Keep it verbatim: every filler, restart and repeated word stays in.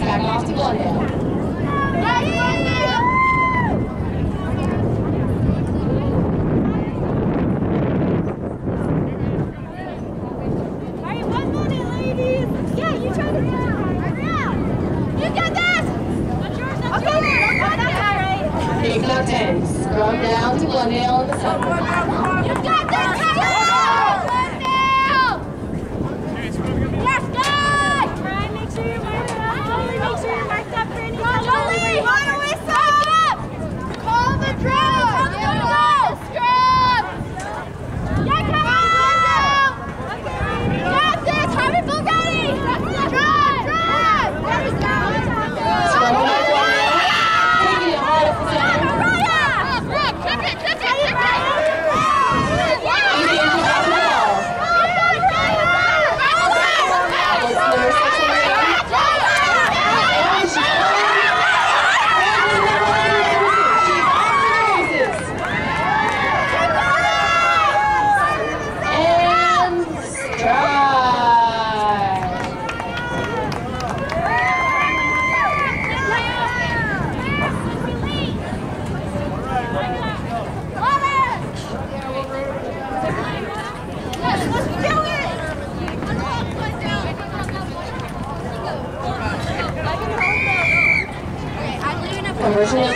back off to Glendale. Big no tens. Scrum down to Glendale in the summer. You got this, Kyle! Glendale! Yes, guys! Ryan, make sure you're marked up. Jolie, make sure you're marked up for any time. Jolie, on a whistle! Up! Call the drill! Call the drill! Scrum! Yeah, Kyle! You got this! Harvey Bulgari! Drive! Drive! There we go! Scrum back Glendale. Taking it hard at the center. Conversion